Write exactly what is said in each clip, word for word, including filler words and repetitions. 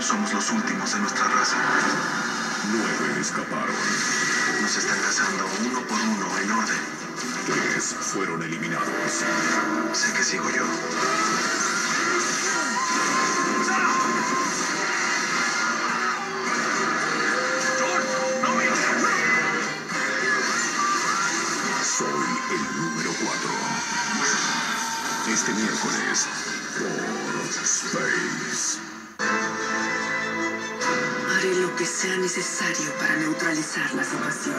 Somos los últimos de nuestra raza. Nueve escaparon. Nos están cazando uno por uno en orden. Tres fueron eliminados. Sé que sigo yo. Soy el número cuatro. Este miércoles por Space. Haré lo que sea necesario para neutralizar la situación.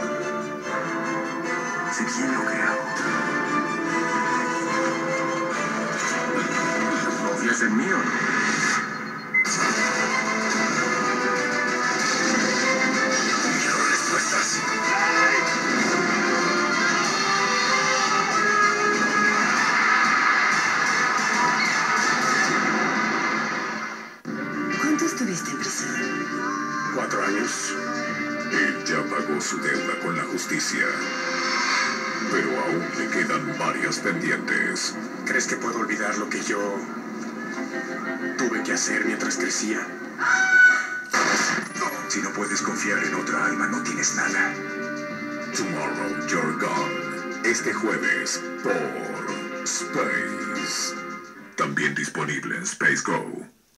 Sé bien lo que hago. ¿Confías en mí o no? Quiero respuestas. ¿Cuánto estuviste en prisión? ¿Cuatro años? Él ya pagó su deuda con la justicia, pero aún le quedan varias pendientes. ¿Crees que puedo olvidar lo que yo tuve que hacer mientras crecía? Si no puedes confiar en otra alma, no tienes nada. Tomorrow You're Gone. Este jueves por Space. También disponible en Space Go.